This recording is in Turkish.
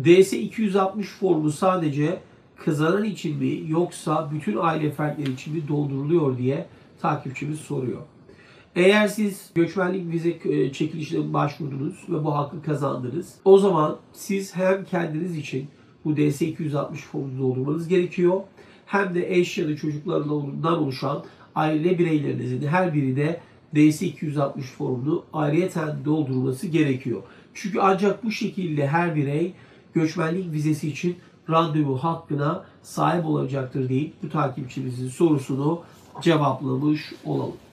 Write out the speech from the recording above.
DS-260 formu sadece kazanan için mi yoksa bütün aile fertleri için mi dolduruluyor diye takipçimiz soruyor. Eğer siz göçmenlik vize çekilişine başvurdunuz ve bu hakkı kazandınız, o zaman siz hem kendiniz için bu DS-260 formunu doldurmanız gerekiyor, hem de eş ya da çocuklarından oluşan aile bireylerinizin her biri de DS-260 formunu ayrıyeten doldurması gerekiyor. Çünkü ancak bu şekilde her birey göçmenlik vizesi için randevu hakkına sahip olacaktır deyip bu takipçimizin sorusunu cevaplamış olalım.